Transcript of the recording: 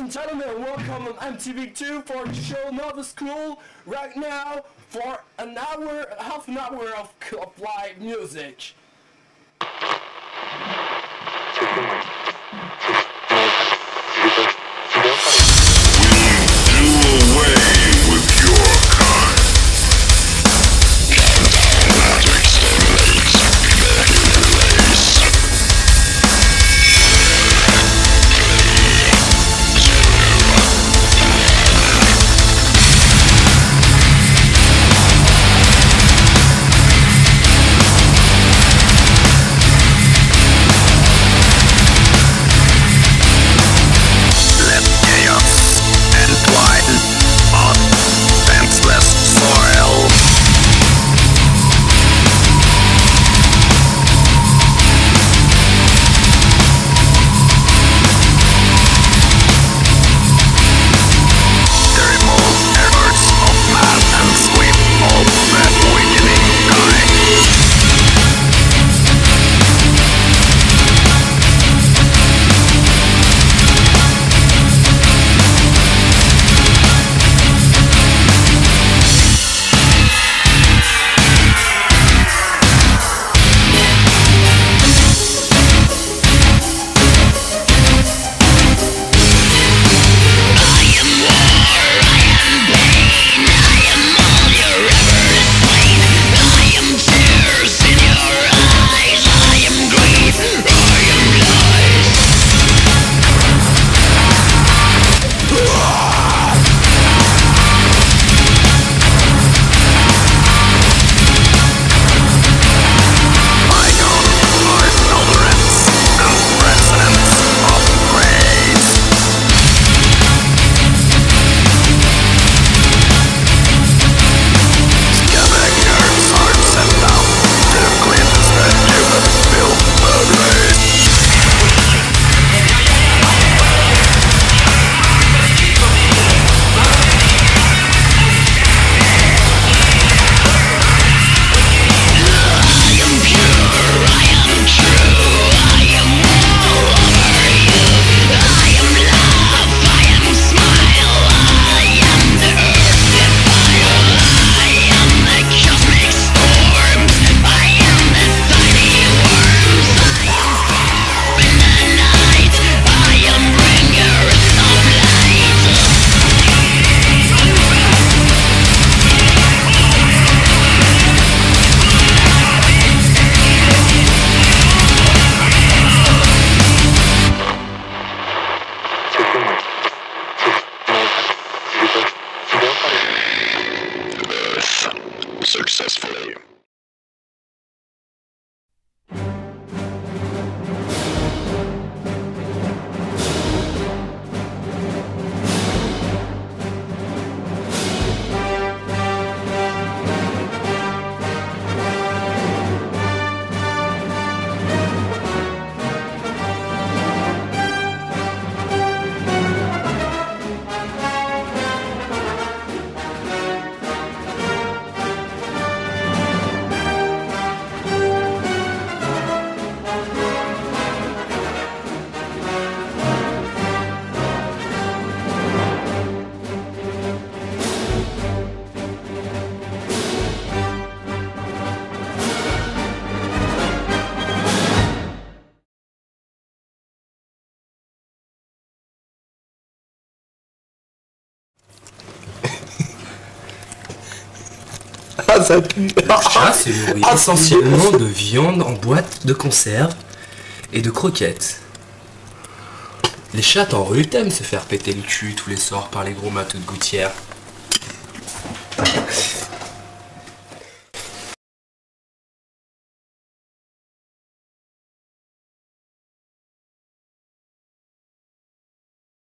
and gentlemen, welcome on MTV2 for the show Nova School right now for an hour, half an hour of live music. Successfully. Ça pue. Le chat se nourrit essentiellement de viande en boîte de conserve et de croquettes. Les chats en rue aiment se faire péter le cul tous les soirs par les gros matos de gouttière.